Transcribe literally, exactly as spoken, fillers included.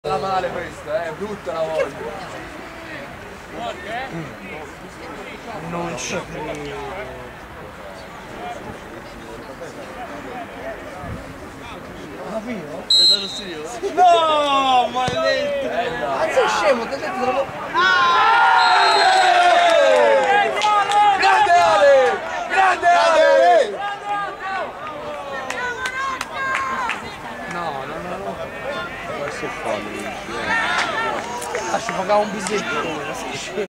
La male questa, è brutta la voglia. Non ci credo. Capito? È stato serioso? No, maledetto! Ma sei scemo, ti ho detto troppo. Grande Ale! Grande Ale! No, no, no, no. Questo è fallo. Lascio pagare un biglietto.